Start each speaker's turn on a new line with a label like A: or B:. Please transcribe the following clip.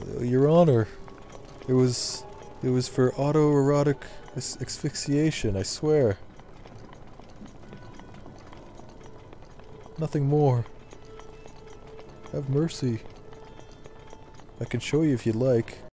A: Your Honor, it was for autoerotic asphyxiation, I swear. Nothing more. Have mercy. I can show you if you'd like.